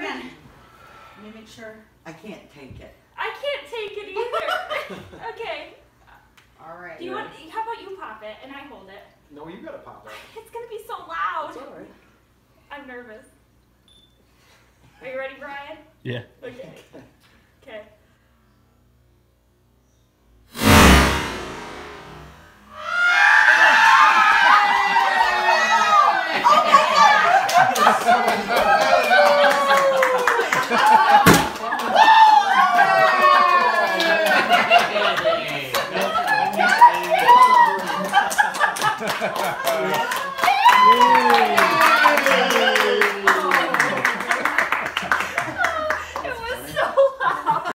again. Let me make sure. I can't take it. I can't take it either. Okay. All right. Do you want? How about you pop it and I hold it? No, you gotta pop it. It's gonna be so loud. It's all right. I'm nervous. Are you ready, Brian? Yeah. Okay. Okay. Yay!